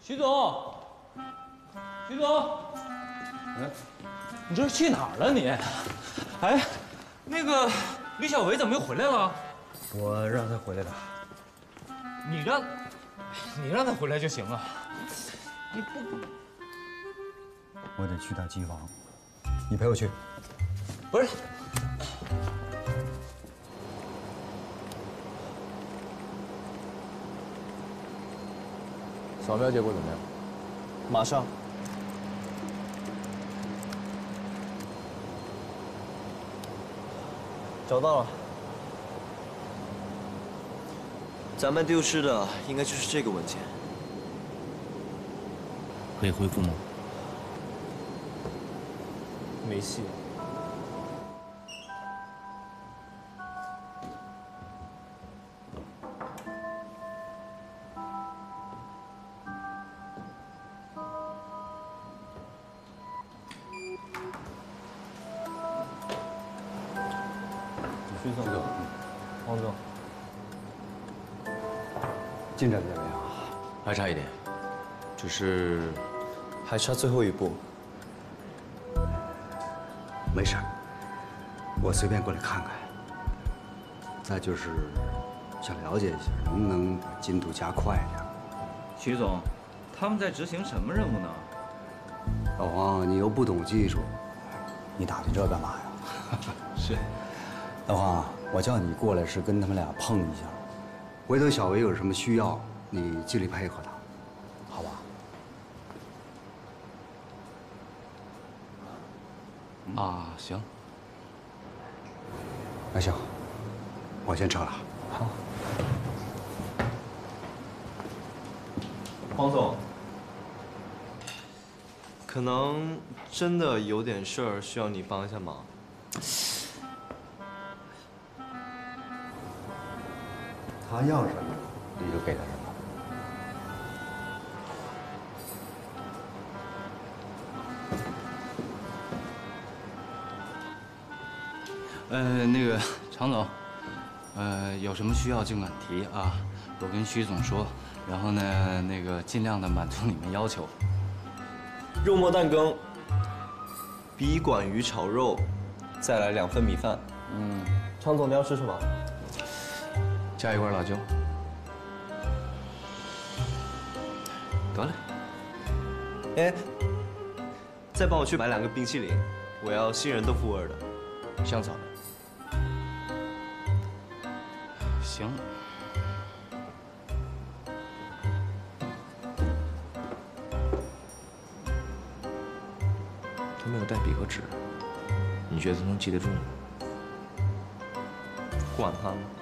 徐总，徐总，你这是去哪儿了你？哎，那个李小维怎么又回来了？ 我让他回来的。 你让他回来就行了。你不， 我得去趟机房，你陪我去。 不是。 扫描结果怎么样？ 马上。找到了，咱们丢失的应该就是这个文件。 可以恢复吗？ 没戏。 徐总， 王总， 进展怎么样？ 还差一点，只是还差最后一步。 没事儿，我随便过来看看。再就是想了解一下，能不能把进度加快点。 徐总，他们在执行什么任务呢？ 老黄，你又不懂技术，你打听这干嘛呀？ 是。 老黄，我叫你过来是跟他们俩碰一下，回头小维有什么需要，你尽力配合他，好吧？ 啊，行。 那行，我先撤了。 好。黄总，可能真的有点事儿需要你帮一下忙。 他要什么，你就给他什么。 那个常总，有什么需要尽管提啊，我跟徐总说，然后呢，那个尽量的满足你们要求。 肉末蛋羹，笔管鱼炒肉，再来2份米饭。常总，你要吃什么？ 加一罐辣椒。得嘞。 哎，再帮我去买2个冰淇淋，我要杏仁豆腐味的，香草的。 行。 他没有带笔和纸，你觉得他能记得住吗？ 管他呢。